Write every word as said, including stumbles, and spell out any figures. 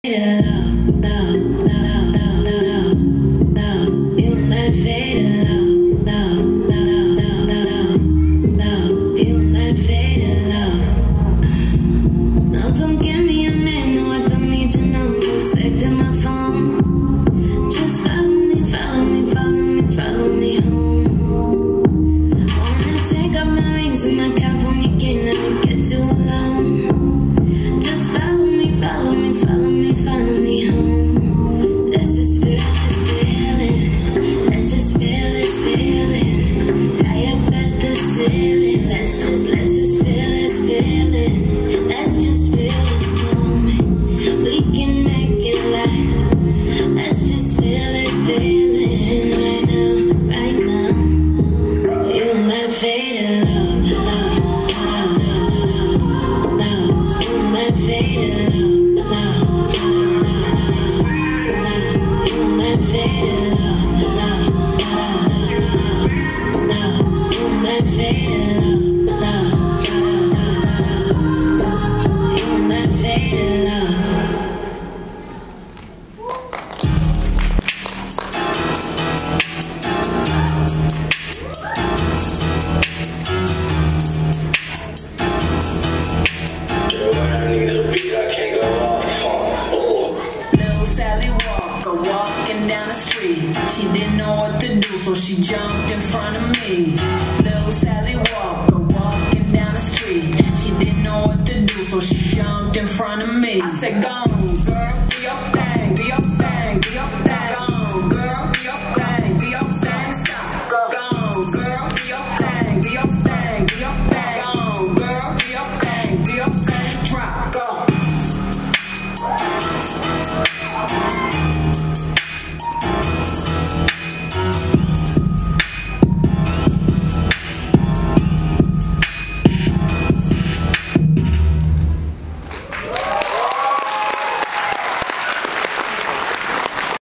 She didn't know what to do, so she jumped in front of me. Little Sally Walker walking down the street. She didn't know what to do, so she jumped in front of me. I said, go